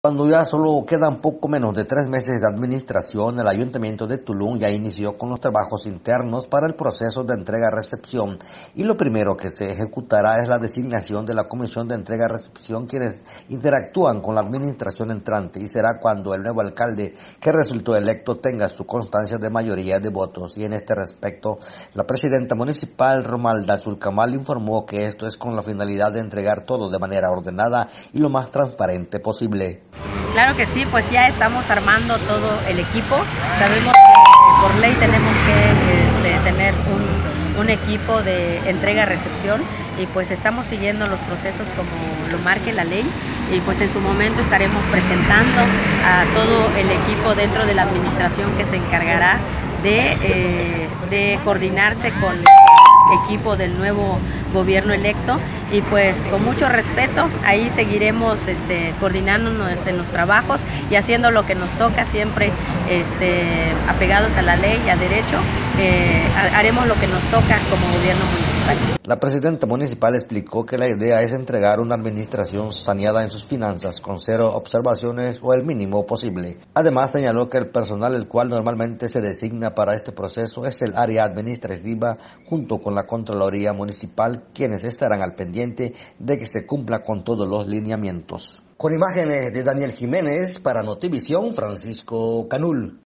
Cuando ya solo quedan poco menos de 3 meses de administración, el Ayuntamiento de Tulum ya inició con los trabajos internos para el proceso de entrega-recepción y lo primero que se ejecutará es la designación de la Comisión de Entrega-Recepción, quienes interactúan con la administración entrante, y será cuando el nuevo alcalde que resultó electo tenga su constancia de mayoría de votos. Y en este respecto, la presidenta municipal Romalda Zulcamal informó que esto es con la finalidad de entregar todo de manera ordenada y lo más transparente posible. Claro que sí, pues ya estamos armando todo el equipo. Sabemos que por ley tenemos que tener un equipo de entrega-recepción y pues estamos siguiendo los procesos como lo marque la ley, y pues en su momento estaremos presentando a todo el equipo dentro de la administración que se encargará de coordinarse con el equipo del nuevo gobierno electo, y pues con mucho respeto ahí seguiremos coordinándonos en los trabajos y haciendo lo que nos toca, siempre apegados a la ley y a derecho. Haremos lo que nos toca como gobierno municipal. La presidenta municipal explicó que la idea es entregar una administración saneada en sus finanzas, con 0 observaciones o el mínimo posible. Además, señaló que el personal el cual normalmente se designa para este proceso es el área administrativa junto con la Contraloría Municipal, quienes estarán al pendiente de que se cumpla con todos los lineamientos. Con imágenes de Daniel Jiménez, para Notivisión, Francisco Canul.